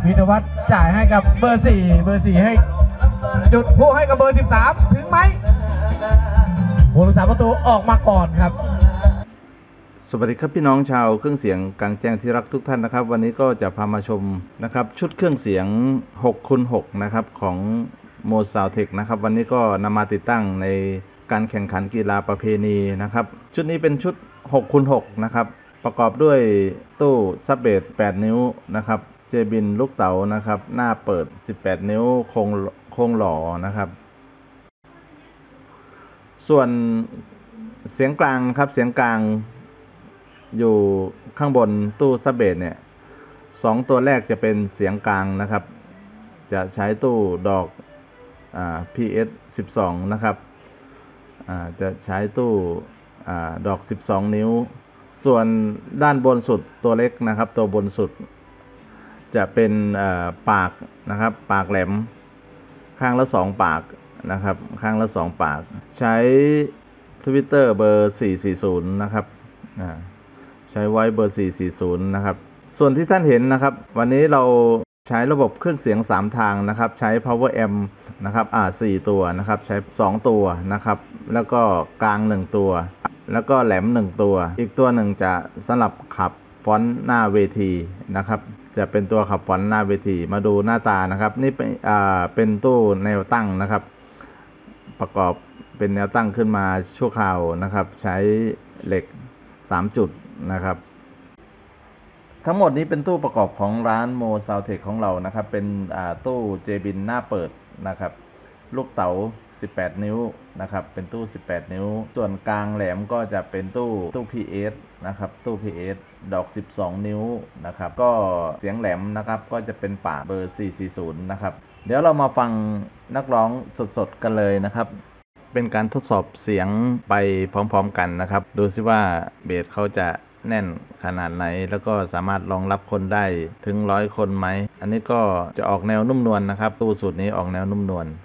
พินวัฒน์จ่ายให้กับเบอร์4ให้จุดผู้ให้กับเบอร์13ถึงไหมผู้รักษาประตูออกมาก่อนครับสวัสดีครับพี่น้องชาวเครื่องเสียงกลางแจ้งที่รักทุกท่านนะครับวันนี้ก็จะพามาชมนะครับชุดเครื่องเสียง 6x6 นะครับของโมซาวเทคนะครับวันนี้ก็นำมาติดตั้งในการแข่งขันกีฬาประเพณีนะครับชุดนี้เป็นชุด 6x6 นะครับประกอบด้วยตู้ซับเบส8นิ้วนะครับเจบินลูกเต๋านะครับหน้าเปิด18นิ้วโครงหล่อนะครับส่วนเสียงกลางครับเสียงกลางอยู่ข้างบนตู้ซับเบสเนี่ย2ตัวแรกจะเป็นเสียงกลางนะครับจะใช้ตู้ดอกPS 12นะครับจะใช้ตู้ดอก12นิ้วส่วนด้านบนสุดตัวเล็กนะครับตัวบนสุดจะเป็นปากนะครับปากแหลมข้างละ2ปากนะครับข้างละ2ปากใช้ทวิตเตอร์เบอร์440นะครับใช้ไว้เบอร์440นะครับส่วนที่ท่านเห็นนะครับวันนี้เราใช้ระบบเครื่องเสียง3ทางนะครับใช้ power amp นะครับ4ตัวนะครับใช้2ตัวนะครับแล้วก็กลาง1ตัวแล้วก็แหลม1ตัวอีกตัวหนึ่งจะสำหรับขับฟอนต์หน้าเวทีนะครับจะเป็นตัวขับฟอนต์หน้าเวทีมาดูหน้าตานะครับนี่เป็นตู้แนวตั้งนะครับประกอบเป็นแนวตั้งขึ้นมาชั่วคราวนะครับใช้เหล็ก3จุดนะครับทั้งหมดนี้เป็นตู้ประกอบของร้านโมซาวเทคของเรานะครับเป็นตู้เจบินหน้าเปิดนะครับลูกเต๋า18นิ้วนะครับเป็นตู้18นิ้วส่วนกลางแหลมก็จะเป็นตู้ PS นะครับตู้ PS ดอก12นิ้วนะครับก็เสียงแหลมนะครับก็จะเป็นปากเบอร์440นะครับเดี๋ยวเรามาฟังนักร้องสดๆกันเลยนะครับเป็นการทดสอบเสียงไปพร้อมๆกันนะครับดูซิว่าเบสเขาจะแน่นขนาดไหนแล้วก็สามารถรองรับคนได้ถึง100 คนไหมอันนี้ก็จะออกแนวนุ่มนวลนะครับตู้สูตรนี้ออกแนวนุ่มนวล